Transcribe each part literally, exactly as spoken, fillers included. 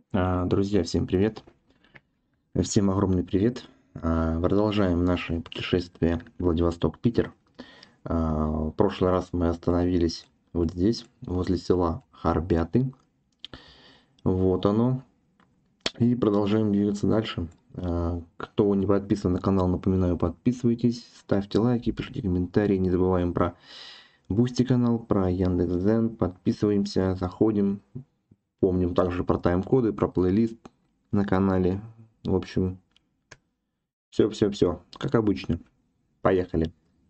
А, Друзья, всем привет! Всем огромный привет! А, Продолжаем наше путешествие Владивосток-Питер. А, В прошлый раз мы остановились вот здесь, возле села Харбяты. Вот оно. И продолжаем двигаться дальше. А, Кто не подписан на канал, напоминаю, подписывайтесь, ставьте лайки, пишите комментарии. Не забываем про Бусти канал, про Яндекс.Дзен. Подписываемся, заходим. Помним также про тайм-коды, про плейлист на канале. В общем, все-все-все, как обычно. Поехали.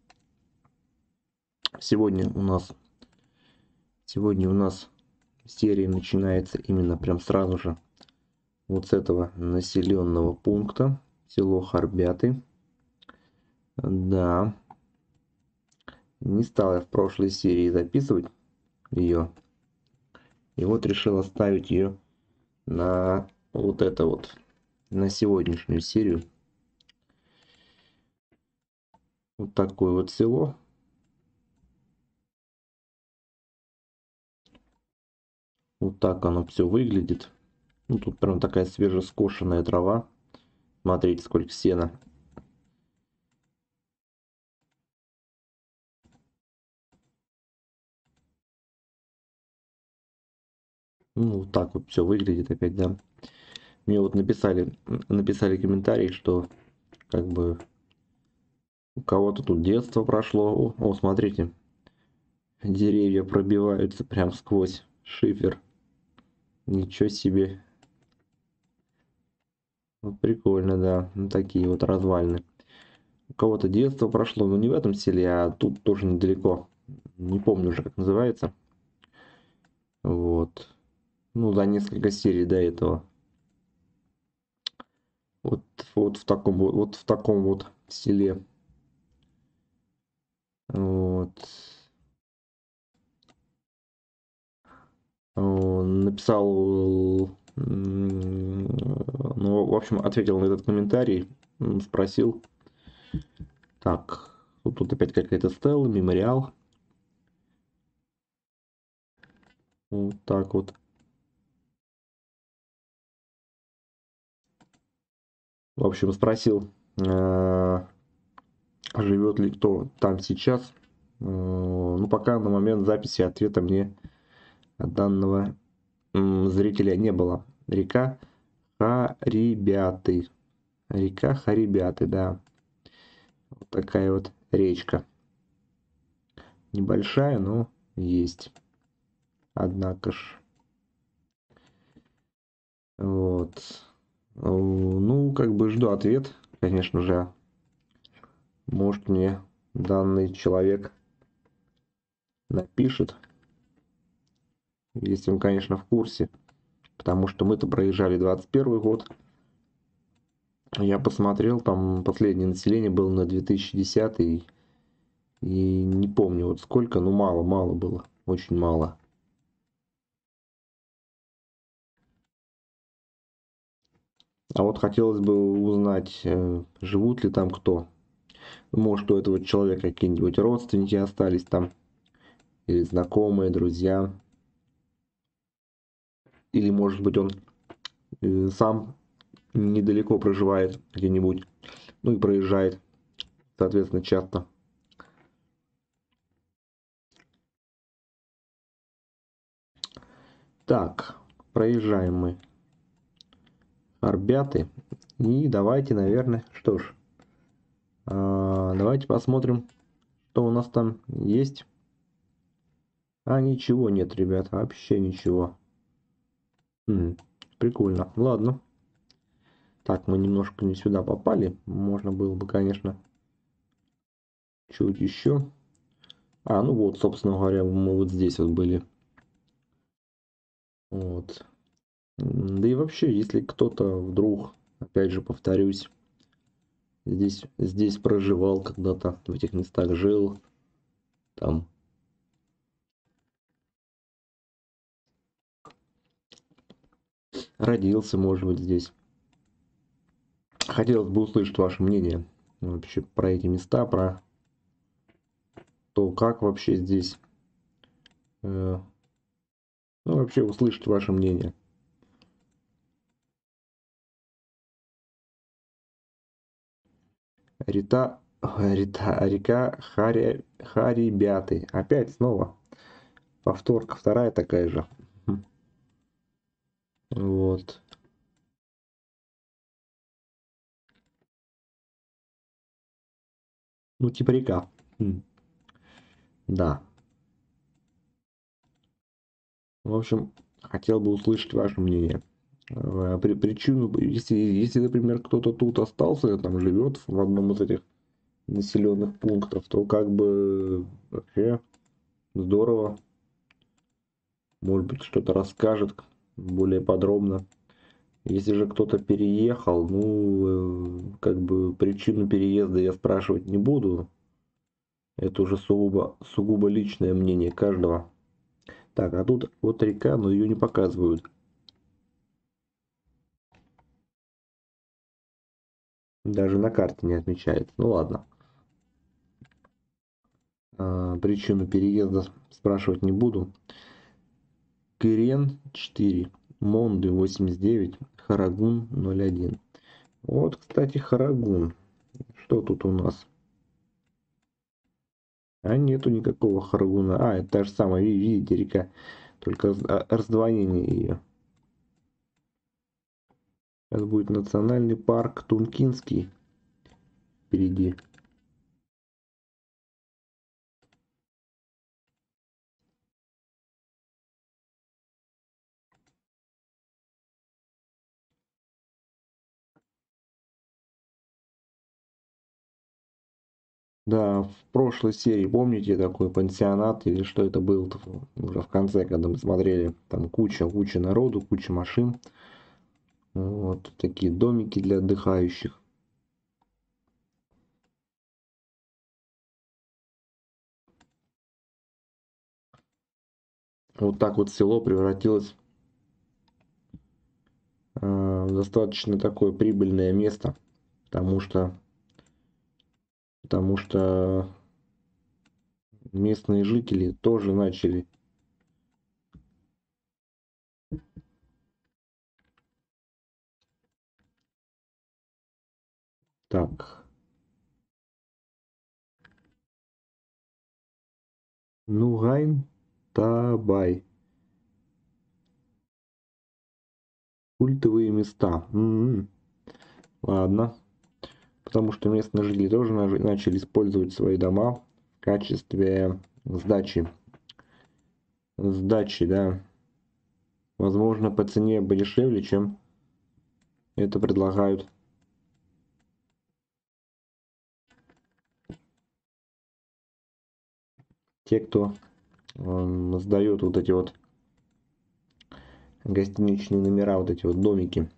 Сегодня у нас, сегодня у нас серия начинается именно прям сразу же вот с этого населенного пункта, село Харбяты. Да, не стал я в прошлой серии записывать ее. И вот решил оставить ее на вот это вот, на сегодняшнюю серию. Вот такое вот село. Вот так оно все выглядит. Ну, тут прям такая свежескошенная трава. Смотрите, сколько сена. Ну, вот так вот все выглядит опять, да. Мне вот написали, написали комментарий, что как бы у кого-то тут детство прошло. О, о, смотрите, деревья пробиваются прям сквозь шифер. Ничего себе. Вот прикольно, да. Ну, такие вот развалины. У кого-то детство прошло, но не в этом селе, а тут тоже недалеко. Не помню уже, как называется. Вот. Ну, за несколько серий до этого. Вот, вот в таком вот, вот в таком вот селе. Вот. Он написал, ну, в общем, ответил на этот комментарий, спросил, так, вот тут опять какая-то стела, мемориал, вот так вот. В общем, спросил, живет ли кто там сейчас. Ну, пока на момент записи ответа мне от данного зрителя не было. Река Харибяты. Река Харибяты, да. Вот такая вот речка. Небольшая, но есть. Однако ж. Вот. Ну, как бы жду ответ, конечно же. Может, мне данный человек напишет, если он, конечно, в курсе. Потому что мы-то проезжали двадцать первый год. Я посмотрел, там последнее население было на две тысячи десятый. И не помню вот сколько, но мало-мало было. Очень мало. А вот хотелось бы узнать, живут ли там кто. Может, у этого человека какие-нибудь родственники остались там, или знакомые, друзья. Или, может быть, он э, сам недалеко проживает где-нибудь, ну и проезжает, соответственно, часто. Так, проезжаем мы Арбяты. И давайте, наверное, что ж, а, давайте посмотрим, что у нас там есть. А, ничего нет, ребят, вообще ничего. М, прикольно. Ладно. Так, мы немножко не сюда попали. Можно было бы, конечно, чуть еще. А, ну вот, собственно говоря, мы вот здесь вот были. Вот. Да и вообще, если кто-то вдруг, опять же повторюсь, здесь, здесь проживал когда-то, в этих местах жил, там, родился, может быть, здесь. Хотелось бы услышать ваше мнение вообще про эти места, про то, как вообще здесь, э, ну, вообще услышать ваше мнение. Рита, Рита, река Хари, Харибяты. Опять снова. Повторка, вторая такая же. Вот. Ну, типа река. М. Да. В общем, хотел бы услышать ваше мнение. Э, При, причину, если, если, например, кто-то тут остался, там живет в одном из этих населенных пунктов, то как бы вообще здорово. Может быть, что-то расскажет более подробно. Если же кто-то переехал, ну, э, как бы причину переезда я спрашивать не буду. Это уже сугубо, сугубо личное мнение каждого. Так, а тут вот река, но ее не показывают. Даже на карте не отмечается. Ну ладно. А, причину переезда спрашивать не буду. Кырен четыре, Монды восемьдесят девять, Харагун ноль один. Вот, кстати, Харагун. Что тут у нас? А нету никакого Харагуна. А, это та же самая, видите, река. Только а, раздвоение ее. Сейчас будет национальный парк Тункинский впереди. Да, в прошлой серии, помните, такой пансионат или что это было уже в конце, когда мы смотрели, там куча, куча народу, куча машин. Вот такие домики для отдыхающих. Вот так вот село превратилось э, в достаточно такое прибыльное место, потому что, потому что местные жители тоже начали. Так, Нугайн Табай. Культовые места. М-м. Ладно. Потому что местные жители тоже начали использовать свои дома в качестве сдачи. Сдачи, да. Возможно, по цене подешевле, чем это предлагают те, кто э, сдает вот эти вот гостиничные номера, вот эти вот домики.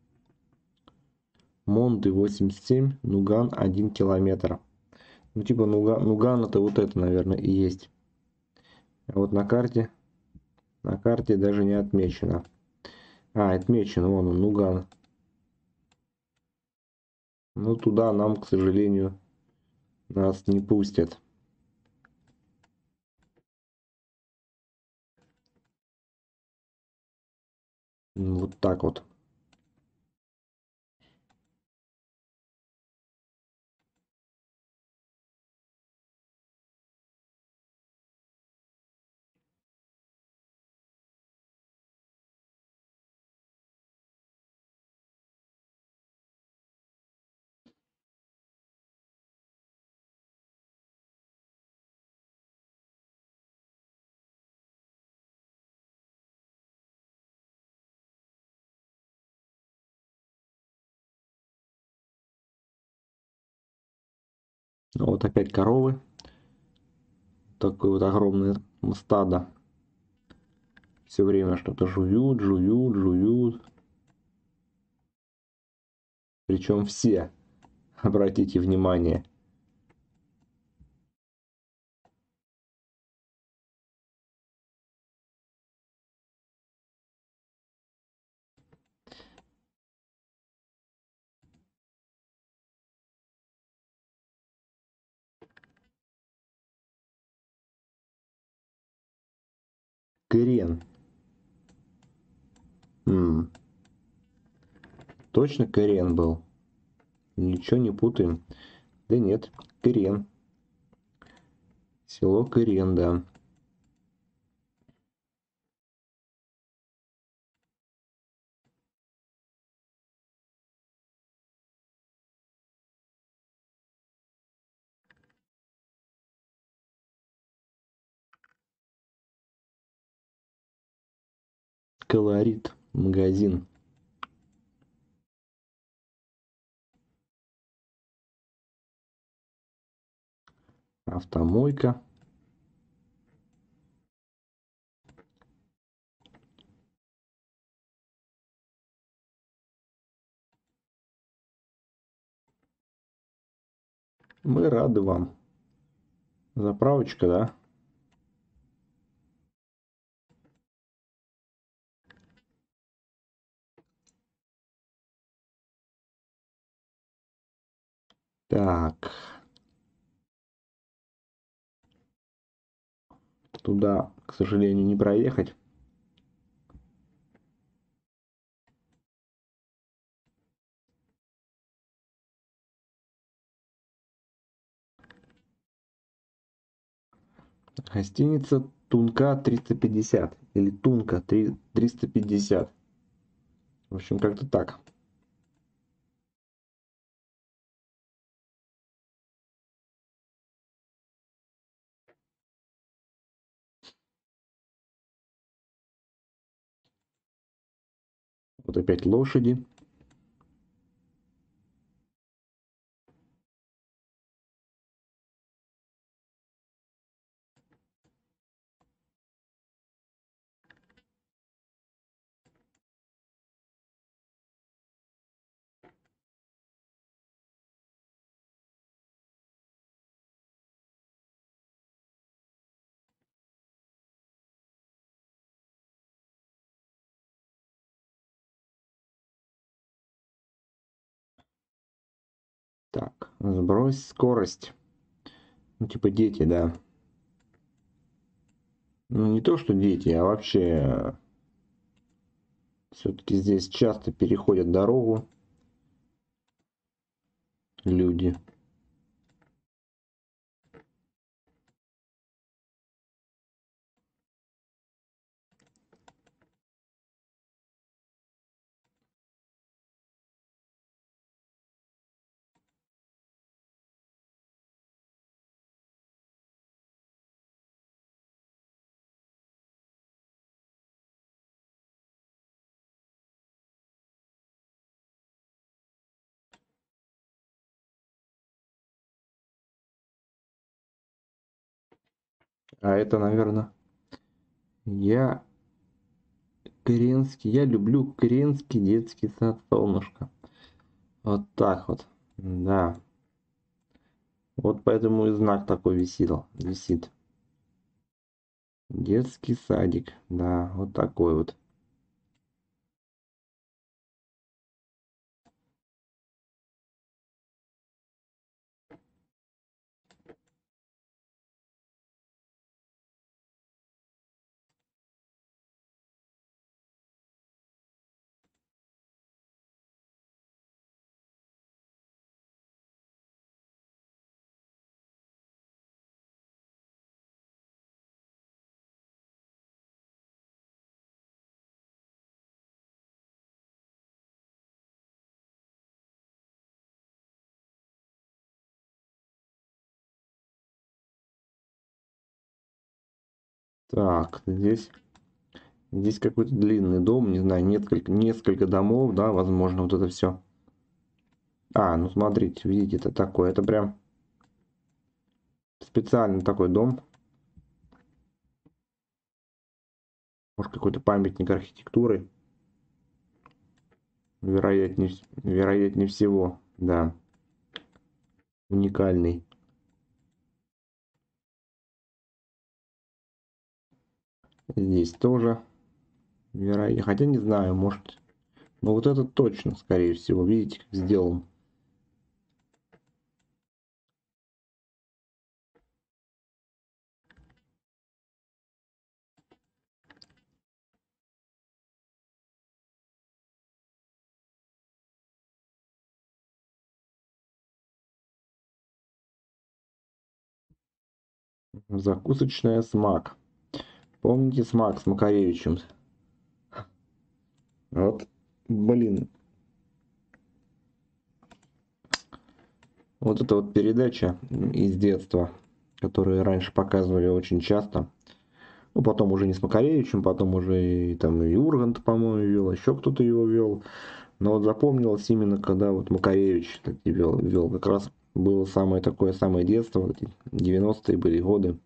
Монты восемьдесят семь, Нуган один километр. Ну типа Нуган, Нуган это вот это, наверное, и есть. А вот на карте, на карте даже не отмечено. А, отмечено, вон он, Нуган. Ну туда нам, к сожалению, нас не пустят. Вот так вот. Вот опять коровы. Такое вот огромное стадо. Все время что-то жуют, жуют, жуют. Причем все, обратите внимание. Кырен. М, точно Кырен был? Ничего не путаем. Да нет, Кырен. Село Кырен, да. Колорит. Магазин. Автомойка. Мы рады вам. Заправочка, да? Так. Туда, к сожалению, не проехать. Гостиница Тунка триста пятьдесят. Или Тунка триста пятьдесят. В общем, как-то так. Вот опять лошади. Так, сбрось скорость. Ну, типа дети, да. Ну, не то, что дети, а вообще все-таки здесь часто переходят дорогу люди. А это, наверное, я Кыренский, я люблю Кыренский детский сад «Солнышко». Вот так вот, да. Вот поэтому и знак такой висел, висит. Детский садик, да, вот такой вот. Так, здесь, здесь какой-то длинный дом, не знаю, несколько, несколько домов, да, возможно, вот это все. А, ну смотрите, видите, это такое, это прям специальный такой дом. Может, какой-то памятник архитектуры. Вероятнее, вероятнее всего, да, уникальный. Здесь тоже, вероятно, хотя не знаю, может, но вот этот точно, скорее всего, видите, как сделан. Закусочная «Смак». Помните «Смак» с Макаревичем? Вот, блин. Вот эта вот передача из детства, которую раньше показывали очень часто. Ну, потом уже не с Макаревичем, потом уже и, там, и Ургант, по-моему, вел, еще кто-то его вел. Но вот запомнилось именно, когда вот Макаревич вел, вел. Как раз было самое такое, самое детство, вот эти девяностые были годы.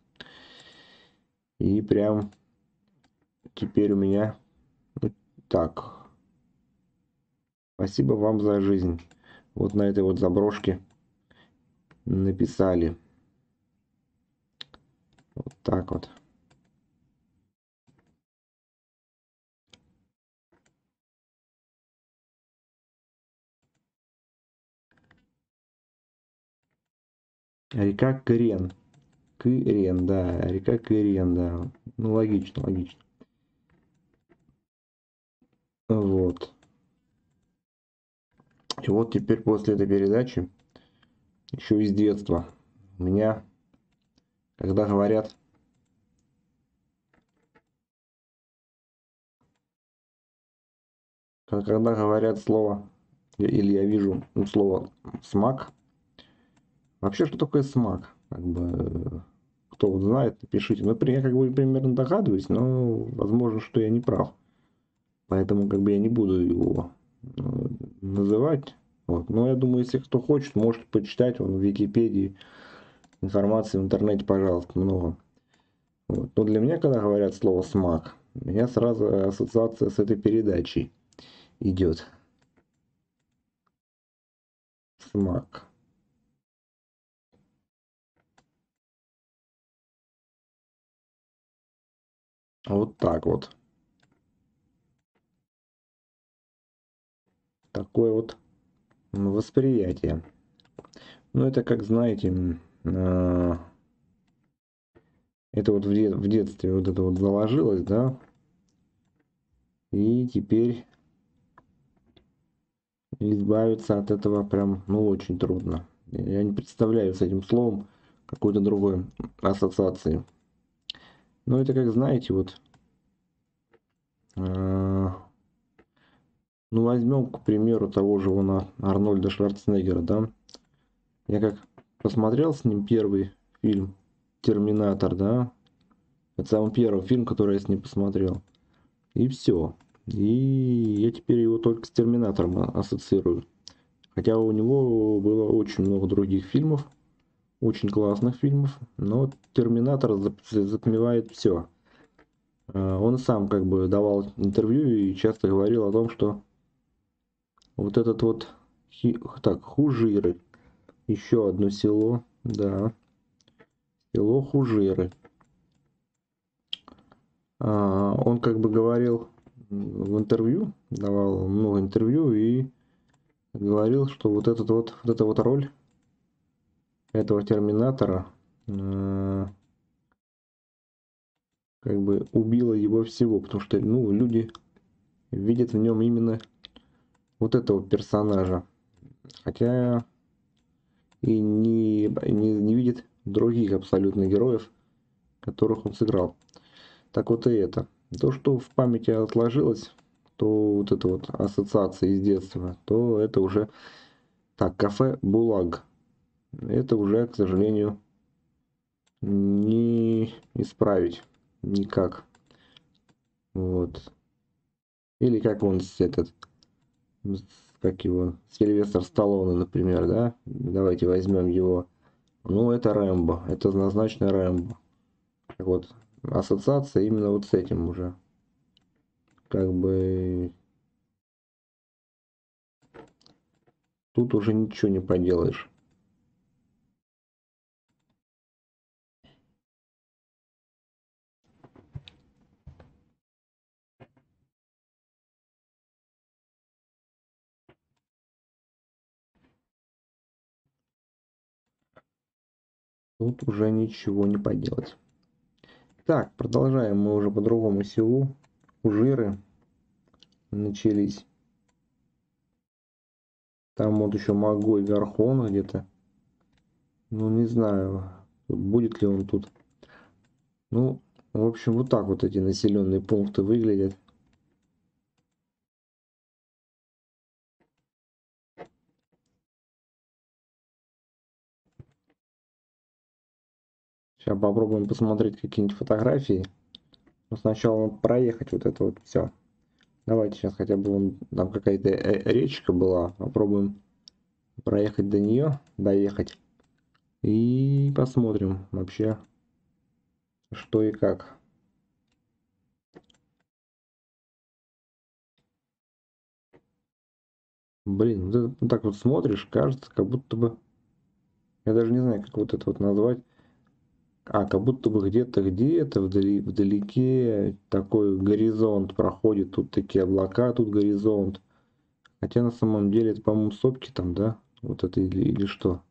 И прям теперь у меня вот так. Спасибо вам за жизнь. Вот на этой вот заброшке написали. Вот так вот. Река Кырен. Кырен, да. Река Кырен, да. Ну, логично, логично. Вот. И вот теперь после этой передачи, еще из детства, у меня, когда говорят, когда говорят слово, или я вижу ну, слово «смак», вообще, что такое смак? Как бы, кто вот знает, напишите. Ну, я как бы примерно догадываюсь, но возможно, что я не прав. Поэтому как бы я не буду его э, называть. Вот. Но я думаю, если кто хочет, может почитать он в Википедии. Информации в интернете, пожалуйста, много. Вот. Но для меня, когда говорят слово «смак», у меня сразу ассоциация с этой передачей идет. Смак. Вот так вот. Такое вот восприятие. Ну, это как, знаете, э, это вот в, де в детстве вот это вот заложилось, да, и теперь избавиться от этого прям, ну, очень трудно. Я не представляю с этим словом какой-то другой ассоциации. Но это как, знаете, вот, э, ну, возьмем, к примеру, того же вон Арнольда Шварценеггера, да. Я как посмотрел с ним первый фильм «Терминатор», да. Это самый первый фильм, который я с ним посмотрел. И все. И я теперь его только с «Терминатором» ассоциирую. Хотя у него было очень много других фильмов, очень классных фильмов, но «Терминатор» затмевает все. Он сам как бы давал интервью и часто говорил о том, что вот этот вот, так, Хужиры, еще одно село, да, село Хужиры. Он как бы говорил в интервью, давал много интервью и говорил, что вот, этот вот, вот эта вот роль этого терминатора э, как бы убила его всего, потому что, ну, люди видят в нем именно вот этого персонажа, хотя и не, не, не видят других абсолютно героев, которых он сыграл. Так вот и это. То, что в памяти отложилось, то вот это вот ассоциация из детства, то это уже... Так, кафе «Булаг». Это уже, к сожалению, не исправить никак. Вот. Или как он этот, как его, Сильвестр Сталлоне, например, да? Давайте возьмем его. Ну, это Рэмбо, это однозначно Рэмбо. Так вот, ассоциация именно вот с этим уже. Как бы тут уже ничего не поделаешь. Тут уже ничего не поделать. Так, продолжаем мы уже по другому селу. Ужиры начались. Там вот еще Магой Гархон где-то. Ну, не знаю, будет ли он тут. Ну, в общем, вот так вот эти населенные пункты выглядят. Сейчас попробуем посмотреть какие-нибудь фотографии. Но сначала надо проехать вот это вот все. Давайте сейчас хотя бы вон там какая-то э, речка была. Попробуем проехать до нее, доехать. И посмотрим вообще, что и как. Блин, вот это, вот так вот смотришь, кажется, как будто бы... Я даже не знаю, как вот это вот назвать. А, как будто бы где-то, где-то вдали, вдалеке такой горизонт проходит. Тут такие облака, тут горизонт. Хотя на самом деле это, по-моему, сопки там, да? Вот это или, или что?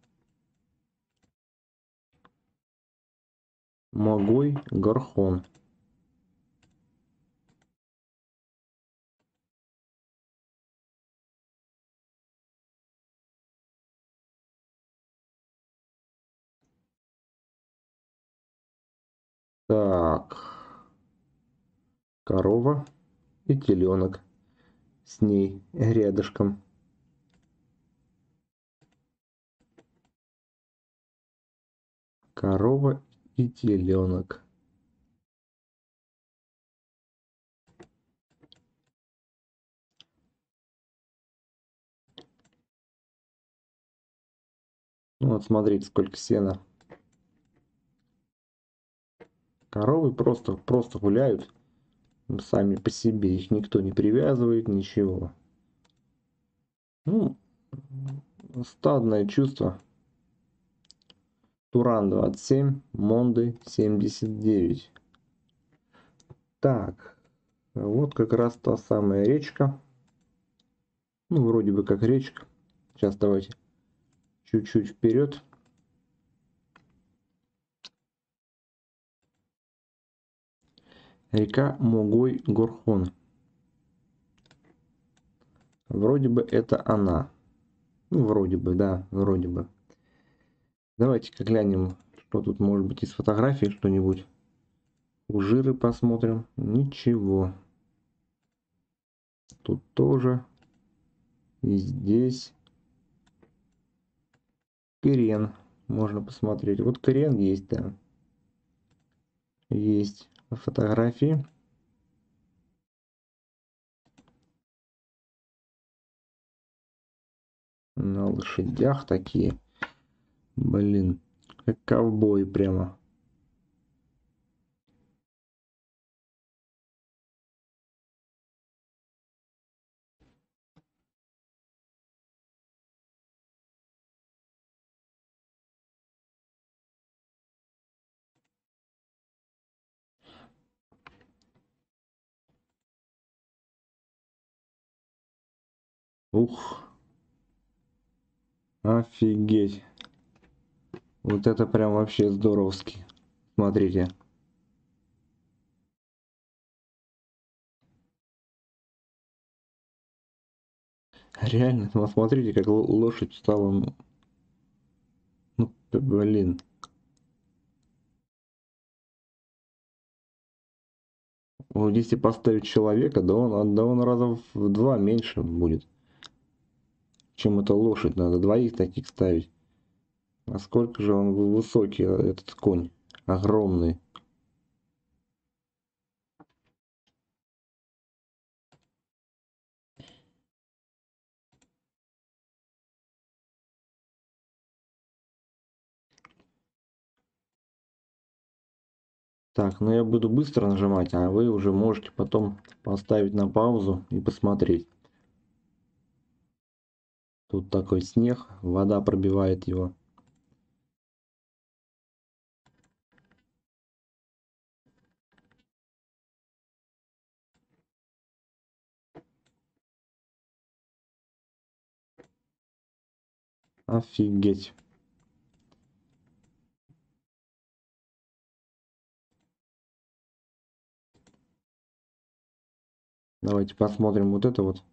Могой Горхон. Так. Корова и теленок. С ней рядышком. Корова и теленок. Ну вот смотрите, сколько сена. Коровы просто, просто гуляют сами по себе. Их никто не привязывает, ничего. Ну, стадное чувство. Туран двадцать семь, Монды семьдесят девять. Так, вот как раз та самая речка. Ну, вроде бы как речка. Сейчас давайте чуть-чуть вперед. Река Могой Горхон. Вроде бы это она. Ну, вроде бы, да, вроде бы. Давайте-ка глянем, что тут может быть из фотографий, что-нибудь. У жиры посмотрим. Ничего. Тут тоже. И здесь. Кырен. Можно посмотреть. Вот Кырен есть, да. Есть фотографии. На лошадях такие. Блин. Как ковбой прямо. Ух. Офигеть. Вот это прям вообще здоровски. Смотрите. Реально, ну, смотрите, как лошадь стала. Ну, блин. Вот если поставить человека, да он, да он раза в два меньше будет, чем эта лошадь. Надо двоих таких ставить. Насколько же он высокий, этот конь. Огромный. Так, ну я буду быстро нажимать, а вы уже можете потом поставить на паузу и посмотреть. Тут такой снег, вода пробивает его. Офигеть. Давайте посмотрим вот это вот.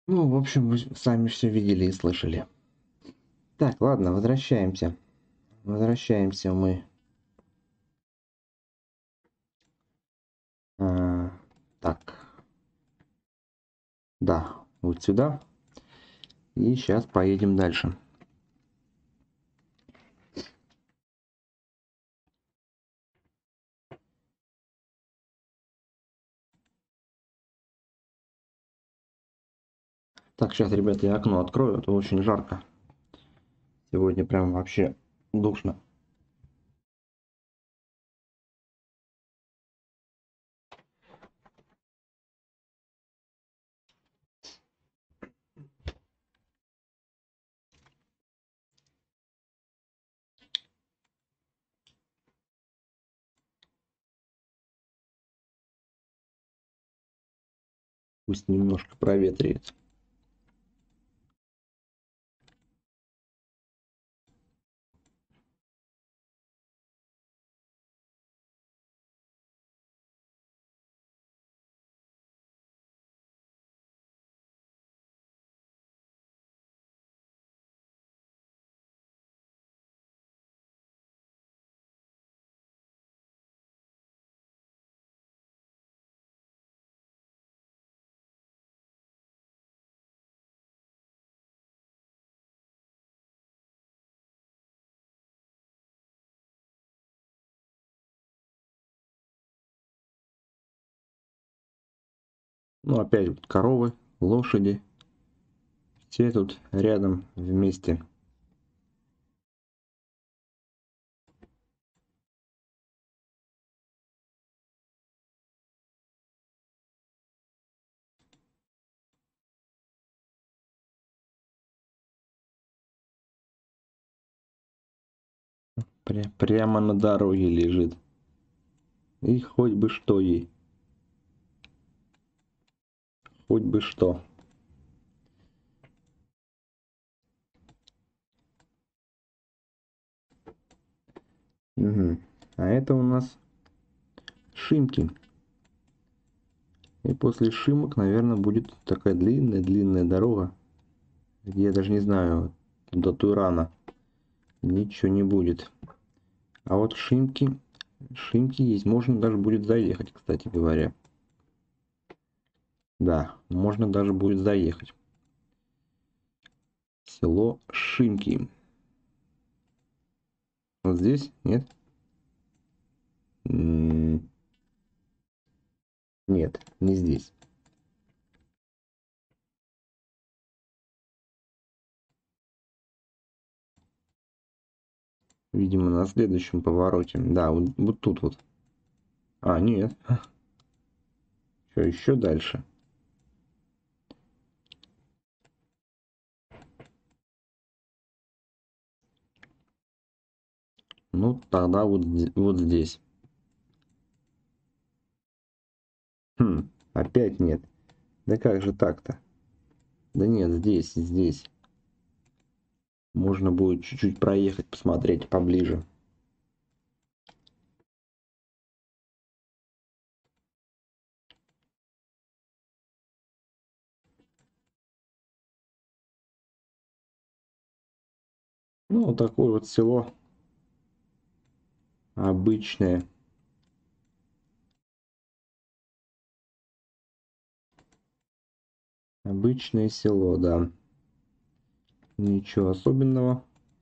Ну, в общем, вы сами все видели и слышали. Так, ладно, возвращаемся. Возвращаемся мы. А, так, да, вот сюда. И сейчас поедем дальше. Так, сейчас, ребята, я окно открою, а то очень жарко. Сегодня прям вообще душно. Пусть немножко проветривается. Ну, опять вот коровы, лошади. Все тут рядом вместе. Пря- прямо на дороге лежит. И хоть бы что ей. Хоть бы что. Угу. А это у нас Шимки. И после Шимок, наверное, будет такая длинная-длинная дорога, где я даже не знаю, до Турана ничего не будет. А вот Шимки, Шимки есть, можно даже будет заехать, кстати говоря. Да, можно даже будет заехать. Село Шимки. Вот здесь? Нет? М, Нет, не здесь. Видимо, на следующем повороте. Да, вот, вот тут вот. А, нет. Что, еще дальше? Ну, тогда вот, д- вот здесь. Хм, опять нет. Да как же так-то? Да нет, здесь, здесь. Можно будет чуть-чуть проехать, посмотреть поближе. Ну, вот такое вот село. Обычное. Обычное село, да. Ничего особенного.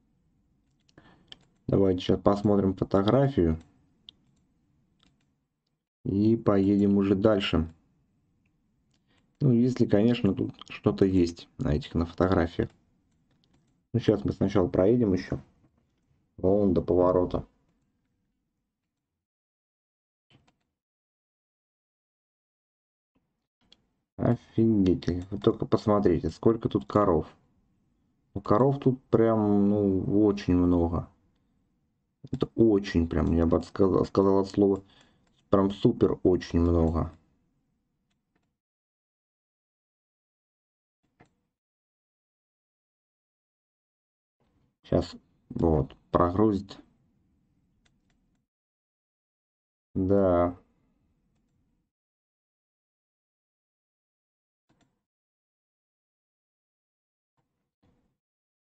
Давайте сейчас посмотрим фотографию. И поедем уже дальше. Ну, если, конечно, тут что-то есть на этих, на фотографиях. Ну, сейчас мы сначала проедем еще. Вон до поворота. Офигеть. Вы только посмотрите, сколько тут коров. Ну, коров тут прям, ну, очень много. Это очень прям, я бы сказал, сказал от слова, прям супер очень много. Сейчас вот прогрузит. Да,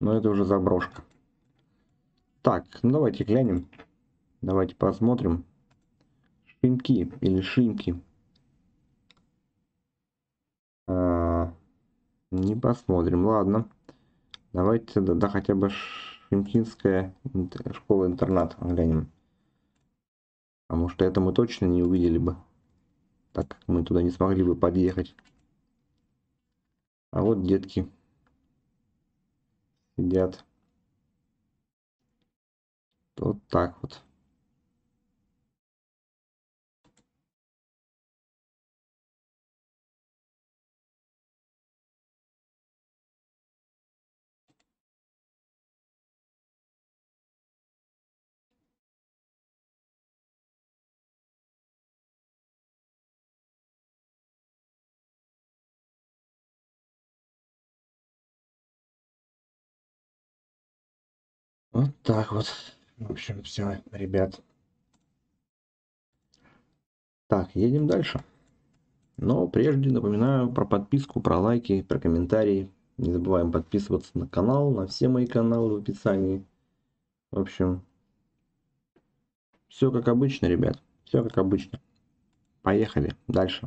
Но это уже заброшка. Так, ну давайте глянем. Давайте посмотрим. Шимки или шимки. А, не посмотрим, ладно. Давайте да, да хотя бы Шимкинская школа-интернат глянем. Потому что это мы точно не увидели бы, так как мы туда не смогли бы подъехать. А вот детки сидят. Вот так вот. Вот так вот. В общем, все, ребят. Так, едем дальше. Но прежде напоминаю про подписку, про лайки, про комментарии. Не забываем подписываться на канал, на все мои каналы в описании. В общем, все как обычно, ребят. Все как обычно. Поехали дальше.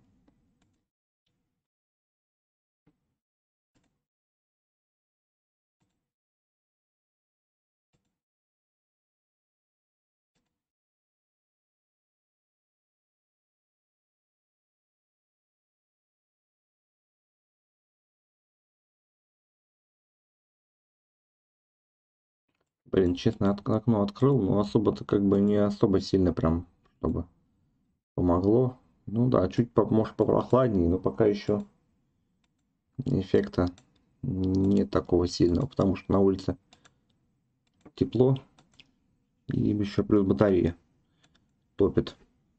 Блин, честно, от- окно открыл, но особо-то как бы не особо сильно прям, чтобы помогло. Ну да, чуть, по- может, попрохладнее, но пока еще эффекта нет такого сильного, потому что на улице тепло и еще плюс батарея топит.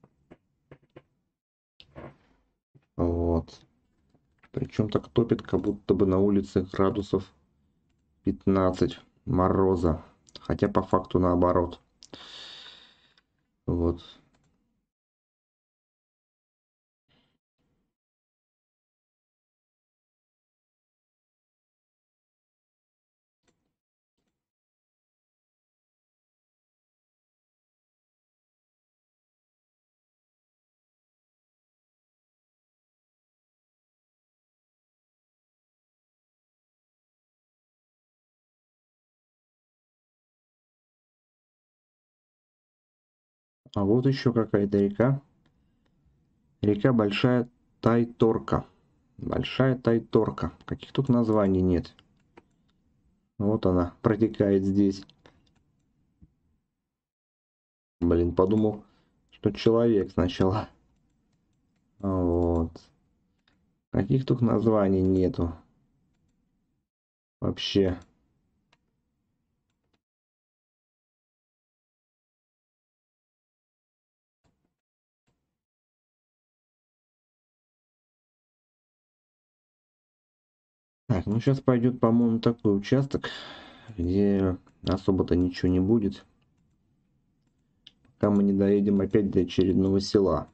Вот. Причем так топит, как будто бы на улице градусов пятнадцать мороза. Хотя по факту наоборот. Вот. А вот еще какая-то река. Река Большая Тайторка. Большая Тайторка. Каких тут названий нет. Вот она протекает здесь. Блин, подумал, что человек сначала. Вот. Каких тут названий нету. Вообще. Так, ну сейчас пойдет, по-моему, такой участок, где особо-то ничего не будет. Пока мы не доедем опять до очередного села.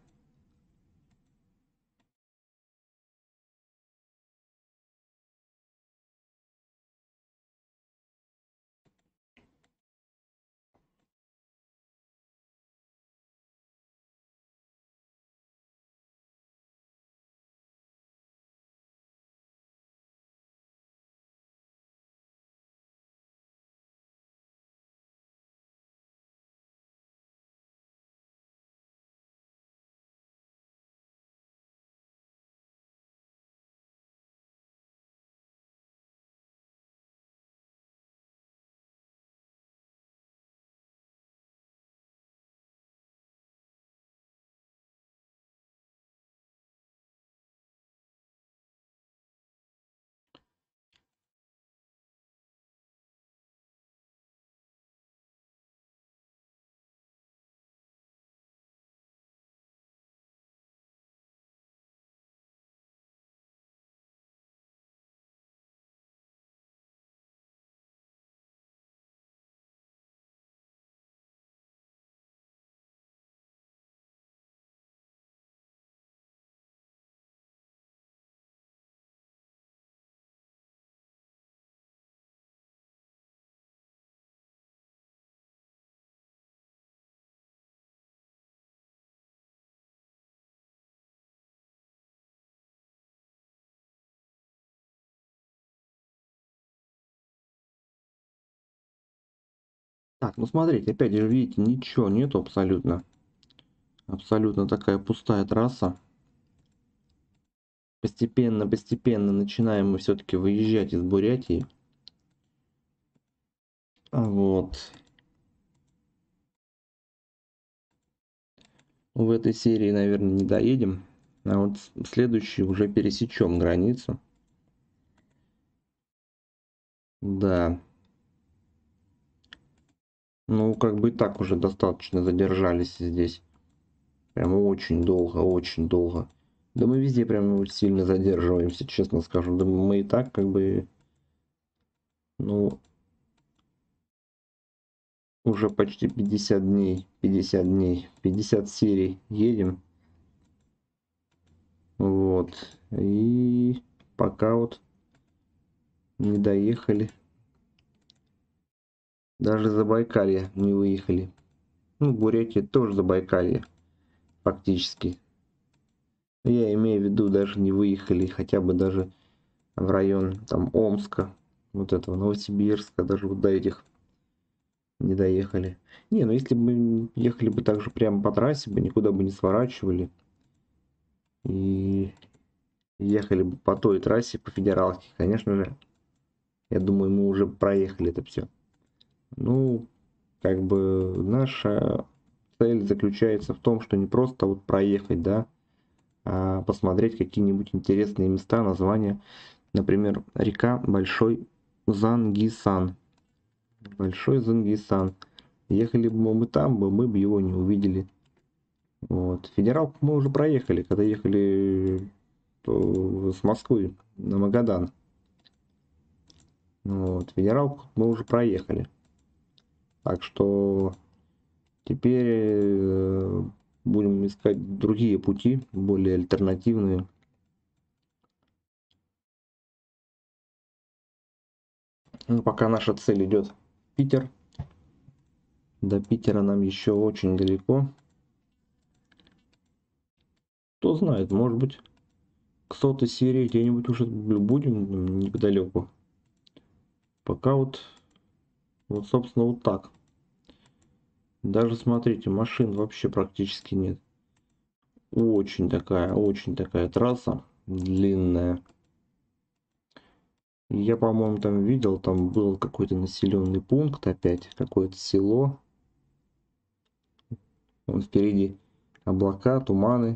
Так, ну смотрите, опять же, видите, ничего нету абсолютно. Абсолютно такая пустая трасса. Постепенно, постепенно начинаем мы все-таки выезжать из Бурятии. Вот. В этой серии, наверное, не доедем. А вот в следующей уже пересечем границу. Да. Ну, как бы и так уже достаточно задержались здесь. Прям очень долго, очень долго. Да мы везде прям сильно задерживаемся, честно скажу. Да мы и так как бы, ну, уже почти пятьдесят дней, пятьдесят дней, пятьдесят серий едем. Вот. И пока вот не доехали. Даже Забайкалье не выехали. Ну, Бурятия тоже Забайкалье, фактически. Я имею в виду, даже не выехали хотя бы даже в район там Омска, вот этого, Новосибирска, даже вот до этих не доехали. Не, ну если бы мы ехали бы также прямо по трассе, бы никуда бы не сворачивали. И ехали бы по той трассе, по федералке, конечно же, я думаю, мы уже проехали это все. Ну, как бы наша цель заключается в том, что не просто вот проехать, да, а посмотреть какие-нибудь интересные места, названия. Например, река Большой Зангисан. Большой Зангисан. Ехали бы мы там, бы мы бы его не увидели. Вот. Федералку мы уже проехали, когда ехали то с Москвы на Магадан. Вот. Федералку мы уже проехали. Так что теперь э, будем искать другие пути, более альтернативные. Ну, пока наша цель идет в Питер. До Питера нам еще очень далеко. Кто знает, может быть, к сотой серии где-нибудь уже будем неподалеку. Пока вот, вот, собственно, вот так. Даже, смотрите, машин вообще практически нет. Очень такая, очень такая трасса длинная. Я, по-моему, там видел, там был какой-то населенный пункт опять, какое-то село. Вон впереди облака, туманы.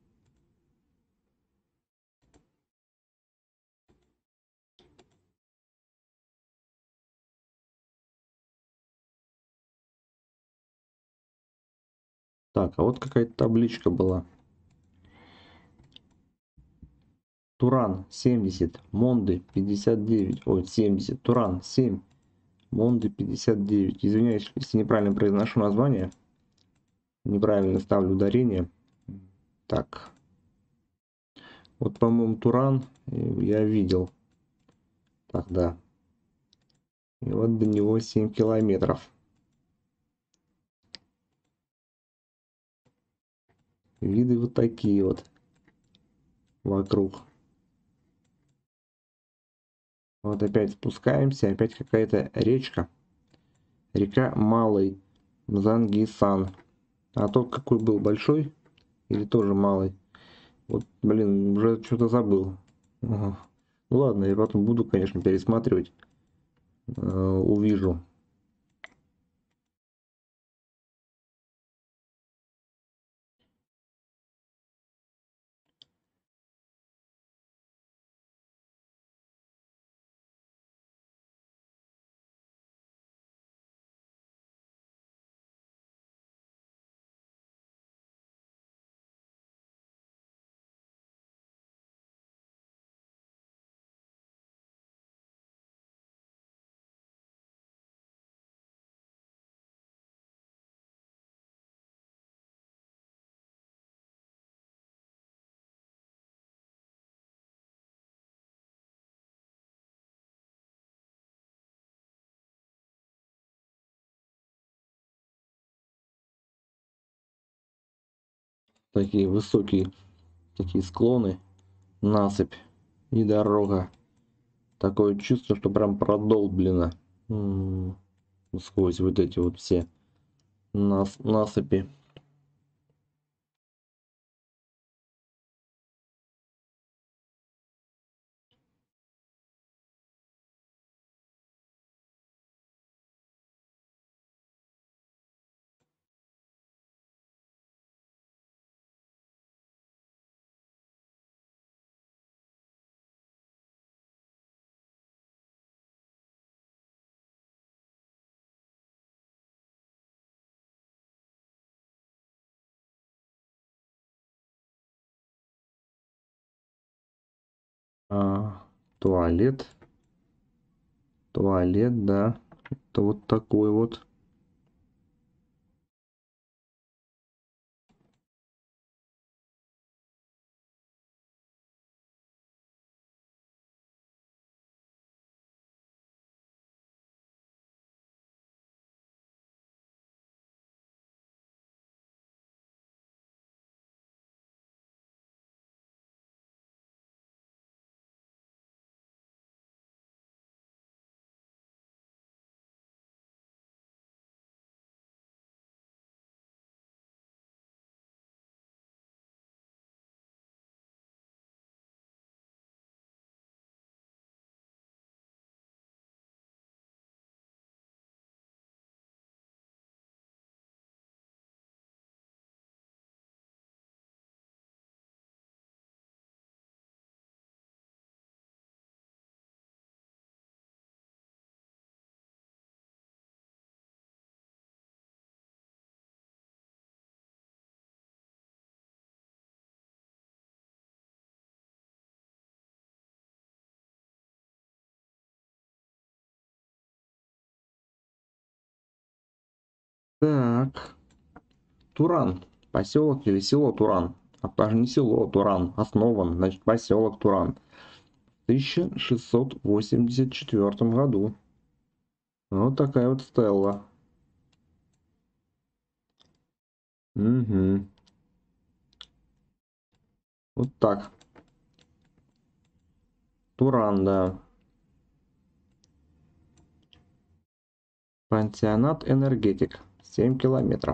Так, а вот какая-то табличка была. Туран семьдесят, Монды пятьдесят девять, ой, семьдесят, Туран семь, Монды пятьдесят девять. Извиняюсь, если неправильно произношу название, неправильно ставлю ударение. Так, вот, по-моему, Туран я видел тогда. И вот до него семь километров. Виды вот такие вот вокруг. Вот опять спускаемся, опять какая-то речка. Река Малый Зангисан. А тот какой был, большой или тоже малый? Вот, блин, уже что-то забыл. Ага. Ну ладно, я потом буду, конечно, пересматривать. Э, увижу. Такие высокие, такие склоны, насыпь и дорога. Такое чувство, что прям продолблено. М. сквозь вот эти вот все нас насыпи. А, туалет. Туалет, да. Это вот такой вот. Так. Туран. Поселок или село Туран. А даже не село Туран. Основан, значит, поселок Туран. В тысяча шестьсот восемьдесят четвёртом году. Вот такая вот стелла. Угу. Вот так. Туран, да. Пансионат Энергетик. семь километров.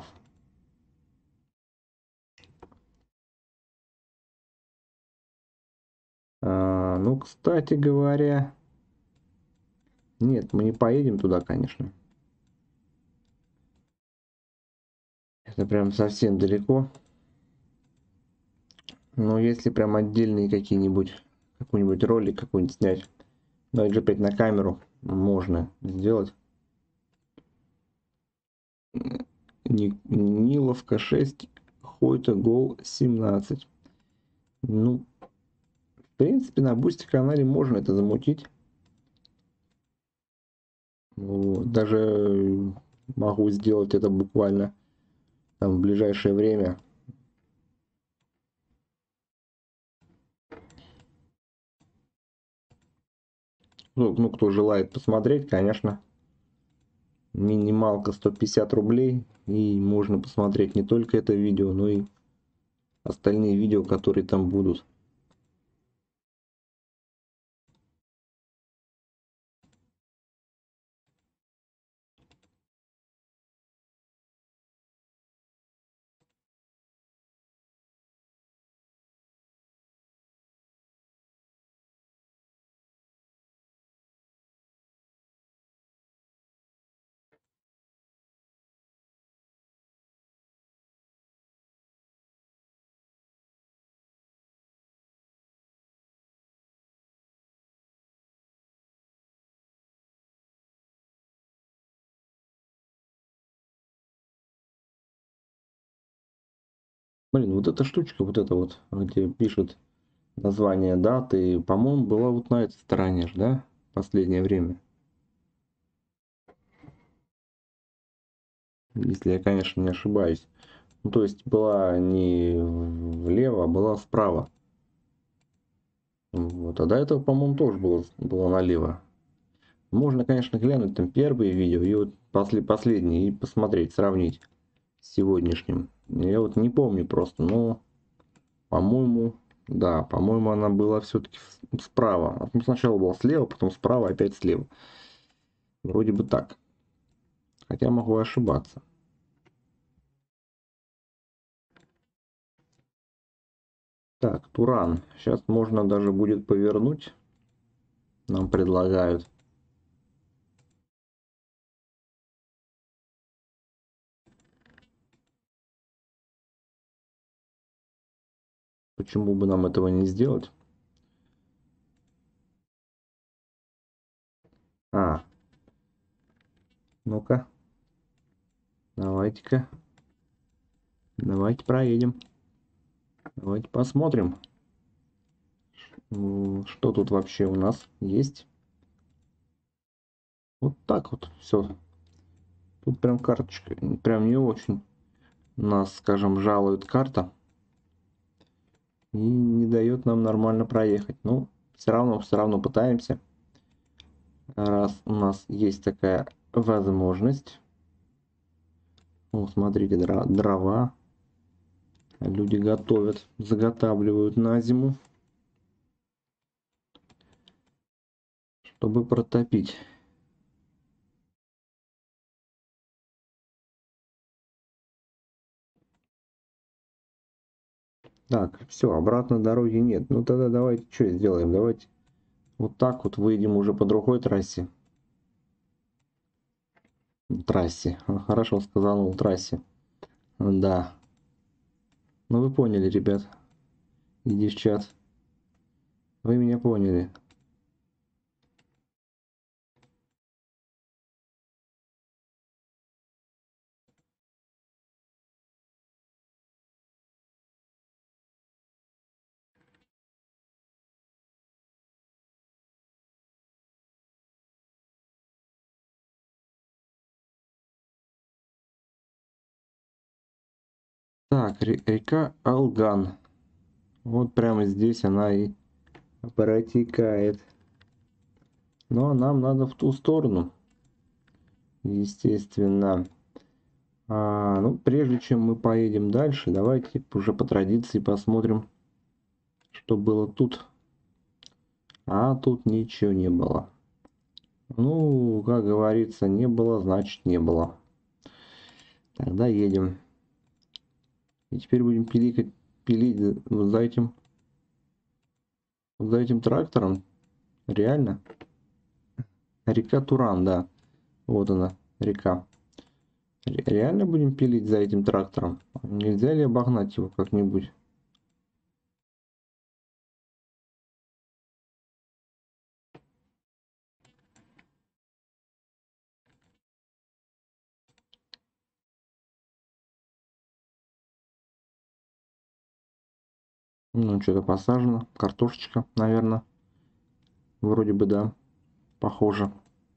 А, ну, кстати говоря... Нет, мы не поедем туда, конечно. Это прям совсем далеко. Но если прям отдельные какие-нибудь... Какой-нибудь ролик какой-нибудь снять. Даже опять на камеру можно сделать. Ниловка шесть, Хойта Гол семнадцать. Ну, в принципе, на Бусти канале можно это замутить. Вот. Даже могу сделать это буквально там в ближайшее время. Ну, ну, кто желает посмотреть, конечно. Минималка сто пятьдесят рублей. И можно посмотреть не только это видео, но и остальные видео, которые там будут. Блин, вот эта штучка, вот эта вот, где пишет название даты, по-моему, была вот на этой стороне же, да, в последнее время. Если я, конечно, не ошибаюсь. Ну, то есть была не влево, а была справа. Вот. А до этого, по-моему, тоже было, было налево. Можно, конечно, глянуть там первые видео и вот после, последние и посмотреть, сравнить с сегодняшним. Я вот не помню просто, но, по-моему, да, по-моему, она была все-таки справа. Ну, сначала была слева, потом справа, опять слева. Вроде бы так. Хотя могу ошибаться. Так, Туран. Сейчас можно даже будет повернуть. Нам предлагают. Почему бы нам этого не сделать? А. Ну-ка. Давайте-ка. Давайте проедем. Давайте посмотрим. Что тут вообще у нас есть? Вот так вот все. Тут прям карточка. Прям не очень нас, скажем, жалует карта. И не дает нам нормально проехать. Ну, все равно, все равно пытаемся. Раз у нас есть такая возможность. Ну, смотрите, дрова. Люди готовят, заготавливают на зиму, чтобы протопить. Так, все, обратно дороги нет. Ну тогда давайте что сделаем? Давайте вот так вот выйдем уже по другой трассе. Трассе. Хорошо сказал, трассе. Да. Ну вы поняли, ребят. И девчат. Вы меня поняли. Так, река Алган. Вот прямо здесь она и протекает. Но нам надо в ту сторону. Естественно. А, ну, прежде чем мы поедем дальше, давайте уже по традиции посмотрим, что было тут. А тут ничего не было. Ну, как говорится, не было, значит не было. Тогда едем. И теперь будем пилить, пилить вот за этим, вот за этим трактором. Реально. Река Туран, да. Вот она, река. Реально будем пилить за этим трактором? Нельзя ли обогнать его как-нибудь? Ну, что-то посажено. Картошечка, наверное. Вроде бы, да. Похоже.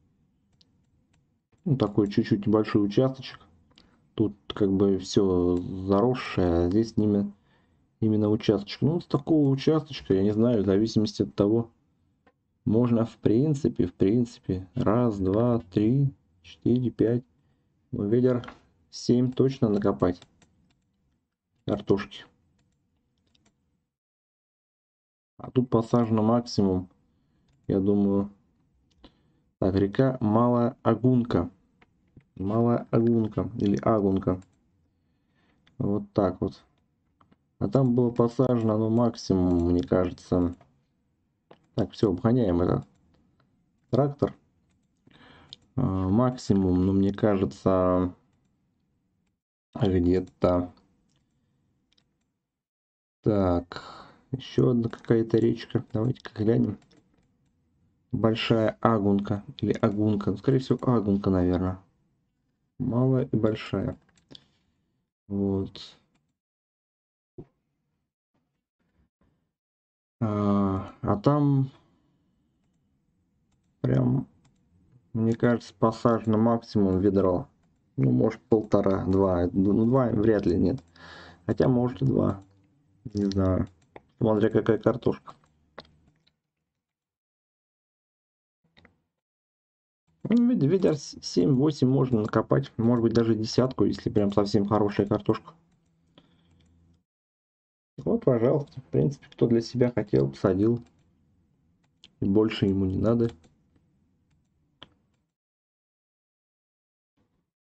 Ну, такой чуть-чуть небольшой участочек. Тут как бы все заросшее, а здесь именно, именно участочек. Ну, с такого участочка, я не знаю, в зависимости от того, можно в принципе, в принципе, раз, два, три, четыре, пять, ну, ведер семь точно накопать картошки. А тут посажено максимум, я думаю. Так, река Малая Агунка. Малая Агунка или Агунка. Вот так вот. А там было посажено, ну, максимум, мне кажется. Так, все, обгоняем этот трактор. А, максимум, ну, мне кажется, где-то... Так, еще одна какая-то речка. Давайте-ка глянем. Большая Агунка или Агунка. Скорее всего, Агунка, наверное. Малая и большая. Вот. А, а там прям, мне кажется, посажено максимум ведро. Ну, может, полтора, два. Ну, два вряд ли нет. Хотя, может, и два. Не знаю. Смотря какая картошка. Ну, ведер семь-восемь можно накопать. Может быть, даже десятку, если прям совсем хорошая картошка. Вот, пожалуйста. В принципе, кто для себя хотел, посадил. И больше ему не надо.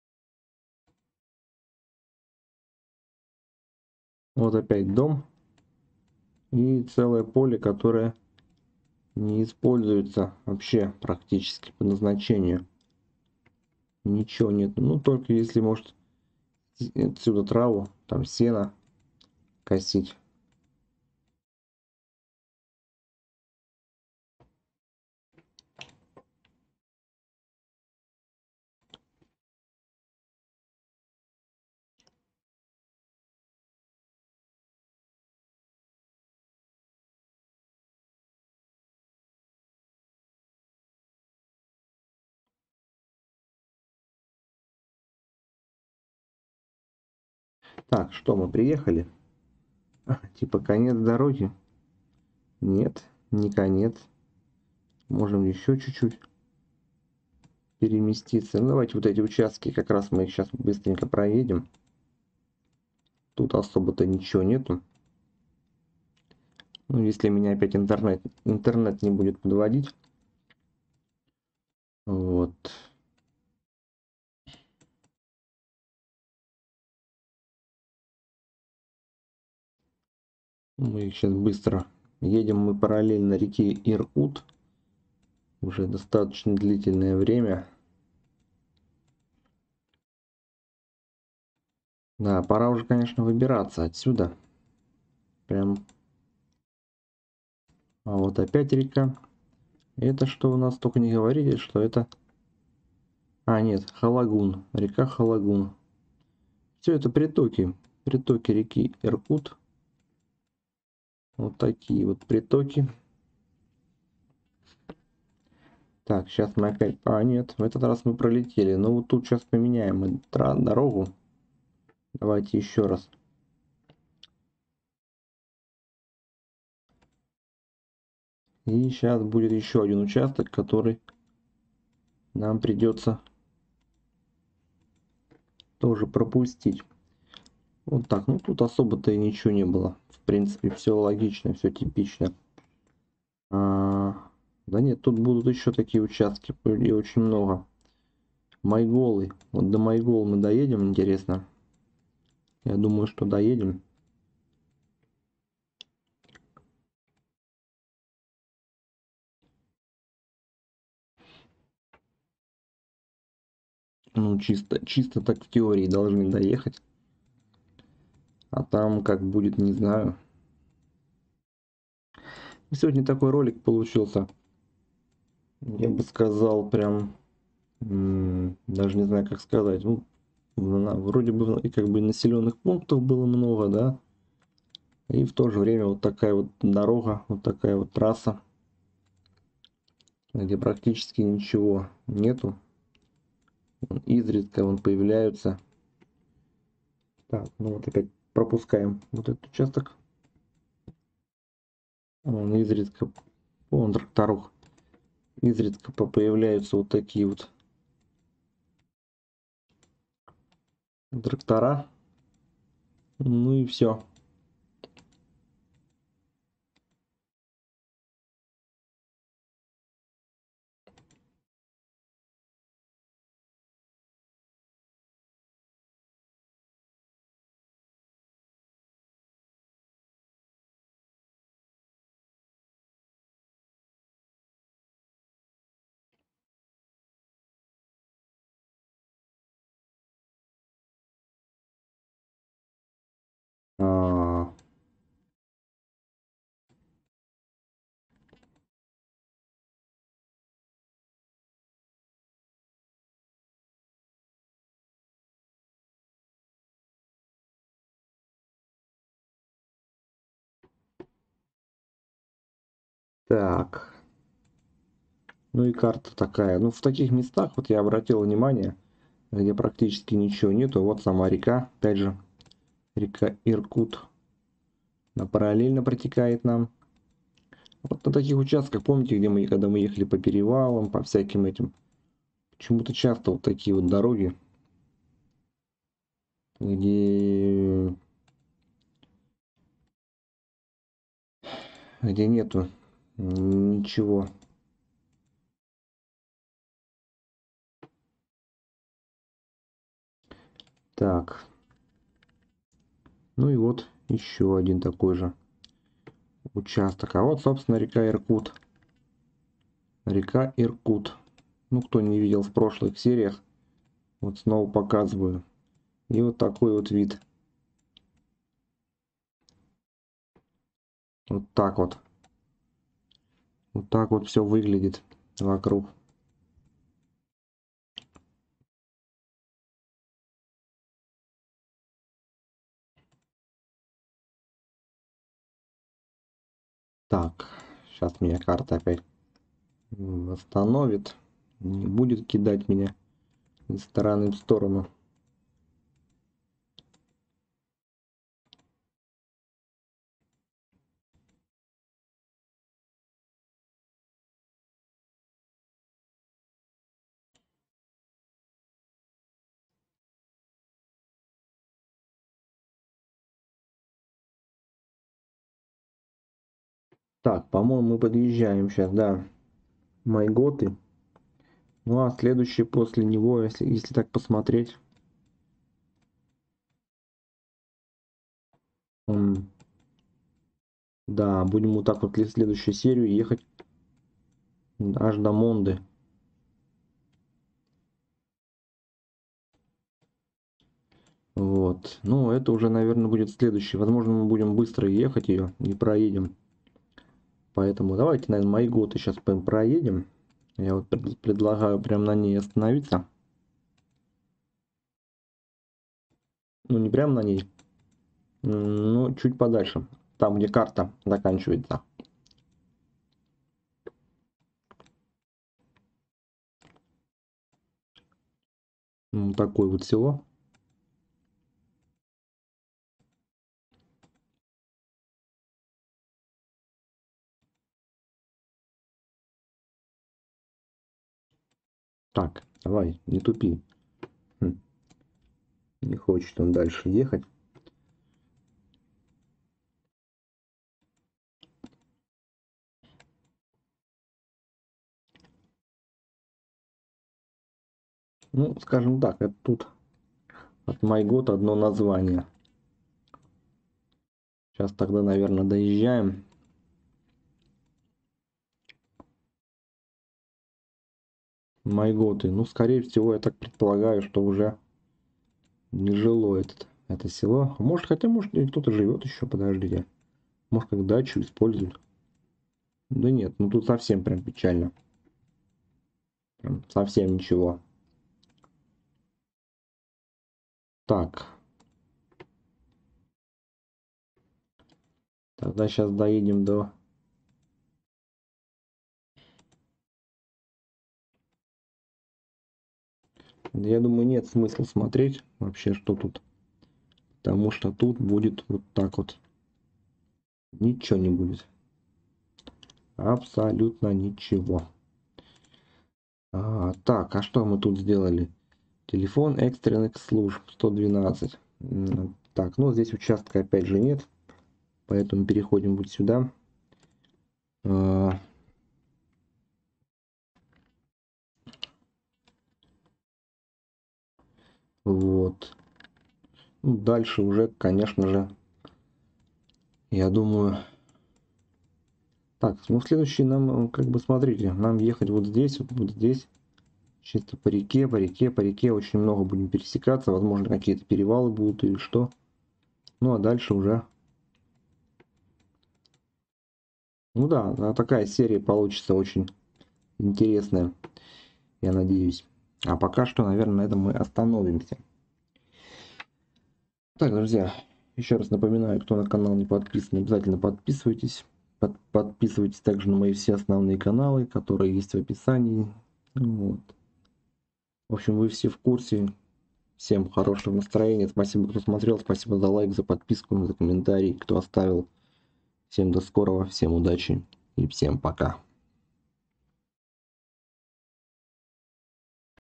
Вот опять дом. И целое поле, которое не используется вообще практически по назначению. Ничего нет. Ну, только если, может, отсюда траву, там сено косить. Так, что, мы приехали? Типа конец дороги? Нет, не конец. Можем еще чуть-чуть переместиться. Ну, давайте вот эти участки, как раз мы их сейчас быстренько проедем. Тут особо-то ничего нету. Ну, если меня опять интернет, интернет не будет подводить. Вот. Мы их сейчас быстро едем. Мы параллельно реке Иркут. Уже достаточно длительное время. Да, пора уже, конечно, выбираться отсюда. Прям. А вот опять река. Это что у нас? Только не говорите, что это... А, нет, Халагун. Река Халагун. Все это притоки. Притоки реки Иркут. Вот такие вот притоки. Так, сейчас мы опять... А, нет, в этот раз мы пролетели. Но вот тут сейчас поменяем мы дорогу. Давайте еще раз. И сейчас будет еще один участок, который нам придется тоже пропустить. Вот так. Ну, тут особо-то и ничего не было. В принципе, все логично, все типично. А, да нет, тут будут еще такие участки. И очень много. Майголы. Вот до Майгол мы доедем, интересно. Я думаю, что доедем. Ну, чисто, чисто так в теории должны доехать. А там как будет, не знаю. Сегодня такой ролик получился. Я бы сказал, прям... Даже не знаю, как сказать. Ну, вроде бы и как бы населенных пунктов было много, да. И в то же время вот такая вот дорога, вот такая вот трасса, где практически ничего нету. Изредка вон появляются. Так, ну вот опять пропускаем вот этот участок. Он изредка, он тракторух. Изредка появляются вот такие вот трактора. Ну и все. А, так. Ну и карта такая. Ну в таких местах, вот я обратил внимание, где практически ничего нету. Вот сама река, опять же, река Иркут. Она параллельно протекает нам. Вот на таких участках, помните, где мы, когда мы ехали по перевалам, по всяким этим, почему-то часто вот такие вот дороги, где, где нету ничего. Так. Ну и вот еще один такой же участок. А вот, собственно, река Иркут. Река Иркут. Ну, кто не видел в прошлых сериях, вот снова показываю. И вот такой вот вид. Вот так вот. Вот так вот все выглядит вокруг. Так, сейчас меня карта опять остановит. Не будет кидать меня из стороны в сторону. Так, по-моему, мы подъезжаем сейчас, да, Майготы. Ну а следующий после него, если, если так посмотреть, м, да, будем вот так вот в следующую серию ехать аж до Монды. Вот. Ну, это уже, наверное, будет следующий. Возможно, мы будем быстро ехать ее и проедем. Поэтому давайте, наверное, Майготы сейчас проедем. Я вот пред- предлагаю прям на ней остановиться. Ну, не прям на ней. М, Ну, чуть подальше. Там, где карта заканчивается. М, Такое вот село. Так, давай, не тупи. Хм, Не хочет он дальше ехать. Ну, скажем так, это тут от Майгот одно название. Сейчас тогда, наверное, доезжаем. Майготы. Ну, скорее всего, я так предполагаю, что уже не жило этот, это село. Может, хотя, может, и кто-то живет еще, подождите. Может, как дачу используют. Да нет, ну тут совсем прям печально. Прям совсем ничего. Так. Тогда сейчас доедем до... Я думаю, нет смысла смотреть вообще, что тут. Потому что тут будет вот так вот. Ничего не будет. Абсолютно ничего. А, так, а что мы тут сделали? Телефон экстренных служб сто двенадцать. М, Так, ну здесь участка опять же нет. Поэтому переходим вот сюда. А, Вот. Ну, дальше уже, конечно же, я думаю... Так, ну следующий нам, э, как бы, смотрите, нам ехать вот здесь, вот, вот здесь. Чисто по реке, по реке, по реке. Очень много будем пересекаться. Возможно, какие-то перевалы будут или что. Ну, а дальше уже... Ну да, а такая серия получится очень интересная, я надеюсь. А пока что, наверное, на этом мы остановимся. Так, друзья, еще раз напоминаю, кто на канал не подписан, обязательно подписывайтесь. Под, подписывайтесь также на мои все основные каналы, которые есть в описании. Вот. В общем, вы все в курсе. Всем хорошего настроения. Спасибо, кто смотрел. Спасибо за лайк, за подписку, за комментарий, кто оставил. Всем до скорого, всем удачи и всем пока.